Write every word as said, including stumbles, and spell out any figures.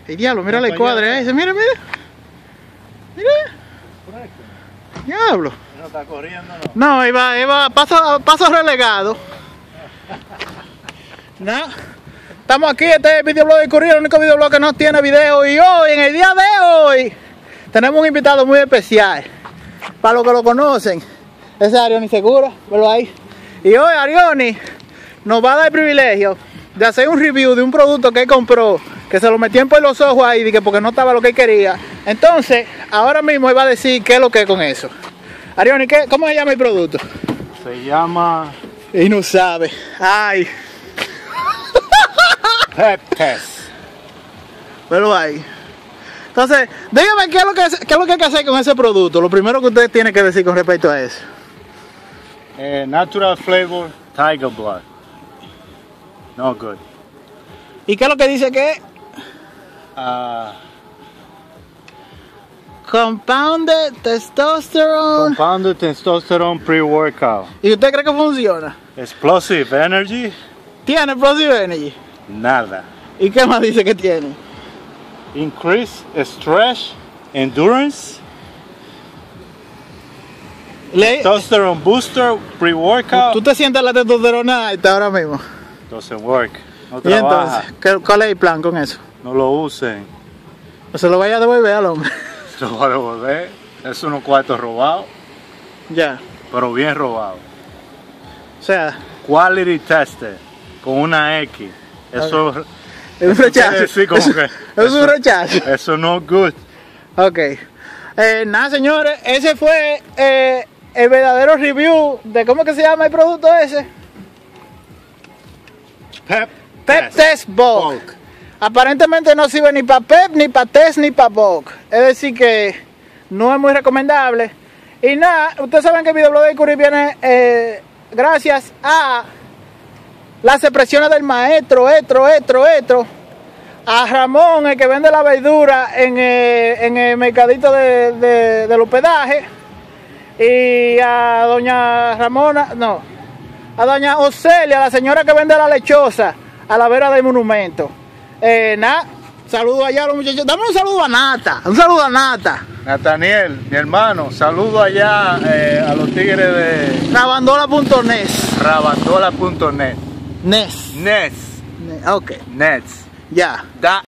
El diablo, mira la cuadra ese, mira, mira. Mira. Diablo. No está corriendo, no. No, iba, iba, paso, paso relegado. No. Estamos aquí, este es el videoblog de Curry, el único videoblog que no tiene video. Y hoy, en el día de hoy, tenemos un invitado muy especial. Para los que lo conocen, ese es Arioni Segura, velo ahí. Y hoy Arioni nos va a dar el privilegio de hacer un review de un producto que él compró, que se lo metió por los ojos ahí, porque no estaba lo que él quería. Entonces, ahora mismo él va a decir qué es lo que es con eso. Arioni, ¿qué, ¿cómo se llama el producto? Se llama... Y no sabe. Ay. Pep Test. Velo ahí. Entonces, dígame qué es, lo que, qué es lo que hay que hacer con ese producto. Lo primero que usted tiene que decir con respecto a eso. Eh, natural flavor, tiger blood. No good. ¿Y qué es lo que dice que es? Uh, Compounded testosterone. compounded testosterone pre-workout. ¿Y usted cree que funciona? Explosive energy. ¿Tiene Explosive Energy? Nada. ¿Y qué más dice que tiene? Increase stress, endurance. Le... Testosterone booster pre-workout. ¿Tú te sientes la testosterona alta ahora mismo? Doesn't work. No ¿Y trabaja. entonces? ¿qué, ¿Cuál es el plan con eso? No lo usen. ¿O se lo vaya a devolver al hombre? Se lo va a devolver. Es unos cuartos robados. Ya. Pero bien robados. O sea... Quality tested. Con una X. Eso... Okay. Es un rechazo. Sí, como eso, que, eso es un rechazo. Eso no es good. Ok. Eh, nada, señores. Ese fue eh, el verdadero review de cómo que se llama el producto ese. Pep, Pep Test, Test Bulk. Bulk. Aparentemente no sirve ni para Pep, ni para Test, ni para Bulk. Es decir que no es muy recomendable. Y nada, ustedes saben que el videoblog de Curry viene eh, gracias a las expresiones del maestro, etro, etro, etro. A Ramón, el que vende la verdura en el, en el mercadito de, de, del hospedaje. Y a doña Ramona, no, a doña Ocelia, la señora que vende la lechosa a la vera del monumento. Eh, nada, saludo allá a los muchachos. Dame un saludo a Nata, un saludo a Nata. Nataniel, mi hermano, saludo allá eh, a los tigres de Rabandola punto net. Rabandola punto net. Nes. Nets. Ne ok. Nets. Ya. Da